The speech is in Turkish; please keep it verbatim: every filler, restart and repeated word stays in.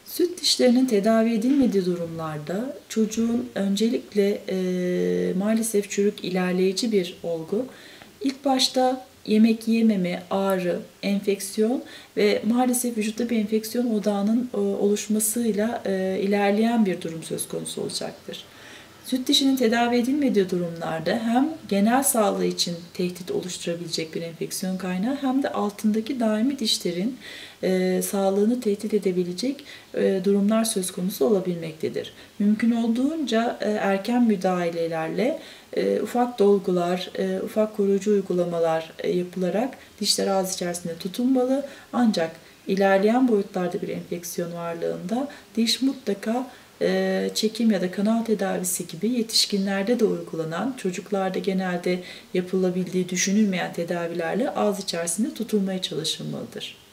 Süt dişlerinin tedavi edilmediği durumlarda çocuğun öncelikle e, maalesef çürük ilerleyici bir olgu. İlk başta yemek yememe, ağrı, enfeksiyon ve maalesef vücutta bir enfeksiyon odağının e, oluşmasıyla e, ilerleyen bir durum söz konusu olacaktır. Süt dişinin tedavi edilmediği durumlarda hem genel sağlığı için tehdit oluşturabilecek bir enfeksiyon kaynağı hem de altındaki daimi dişlerin e, sağlığını tehdit edebilecek e, durumlar söz konusu olabilmektedir. Mümkün olduğunca e, erken müdahalelerle e, ufak dolgular, e, ufak koruyucu uygulamalar e, yapılarak dişler ağız içerisinde tutulmalı. Ancak ilerleyen boyutlarda bir enfeksiyon varlığında diş mutlaka çekim ya da kanal tedavisi gibi yetişkinlerde de uygulanan, çocuklarda genelde yapılabildiği düşünülmeyen tedavilerle ağız içerisinde tutulmaya çalışılmalıdır.